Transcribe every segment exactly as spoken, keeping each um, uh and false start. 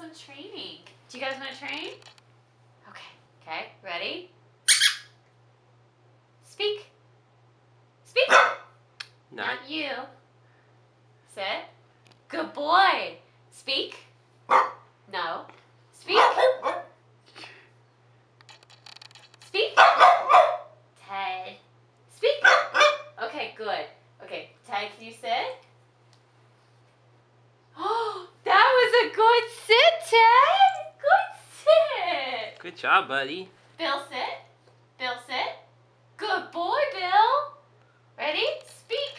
some training. Do you guys want to train? Okay. Okay. Ready? Speak. Speak. Not, Not you. Sit. Good boy. Speak. No. Speak. Speak. Ted. Speak. Okay, good. Okay, Ted, can you sit? Oh, that was a good sit, Ted. Good sit. Good job, buddy. Bill, sit. Bill, sit. Good boy, Bill. Ready? Speak.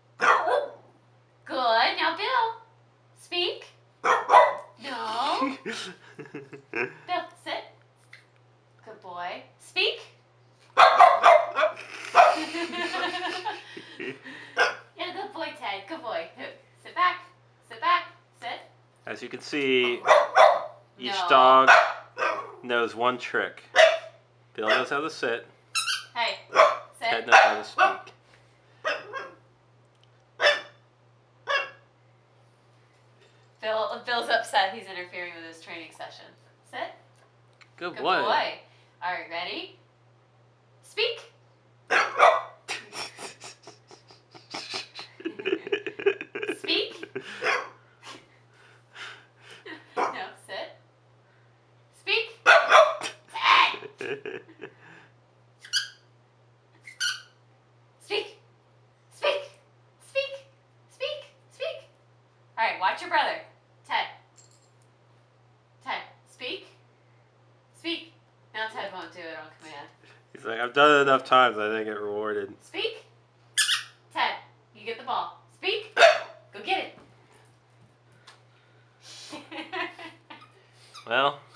Good. Now, Bill. Speak. No. Bill, sit. Good boy. Speak. Yeah, good boy, Ted. Good boy. Sit back. Sit back. Sit. As you can see, each No. dog knows one trick. Bill knows how to sit. Hey, sit. Ted knows how to speak. Bill, Bill's upset he's interfering with his training session. Sit. Good, Good boy. boy. All right, ready? Speak. Speak. No, sit. Speak. Ted. Speak. Speak. Speak. Speak. Speak. All right, watch your brother. Ted. Ted, speak. Speak. Now Ted won't do it on command. He's like, I've done it enough times, I didn't get rewarded. Speak. Ted, you get the ball. Speak. Go get it. Well,